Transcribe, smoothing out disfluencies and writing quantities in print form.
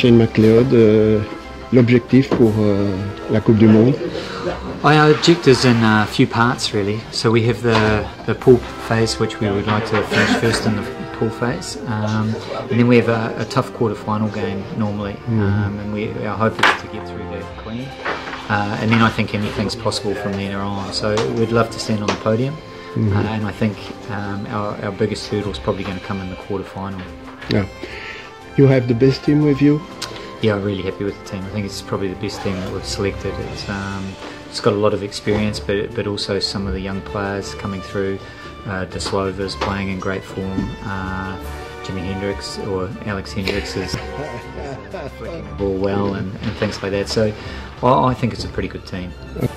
Shane McLeod, l'objectif pour la Coupe du Monde? Our objectives in a few parts really. So we have the pool phase, which we would like to finish first in the pool phase, and then we have a tough quarter-final game normally, and our hope is to get through that clean, and then I think anything's possible from then on. So we'd love to stand on the podium, and I think our biggest hurdle is probably going to come in the quarter-final. Yeah. You have the best team with you? Yeah, I'm really happy with the team. I think it's probably the best team that we've selected. It's got a lot of experience, but also some of the young players coming through. De Slova's playing in great form. Jimi Hendrix or Alex Hendrix is flicking the ball well and things like that. So I think it's a pretty good team.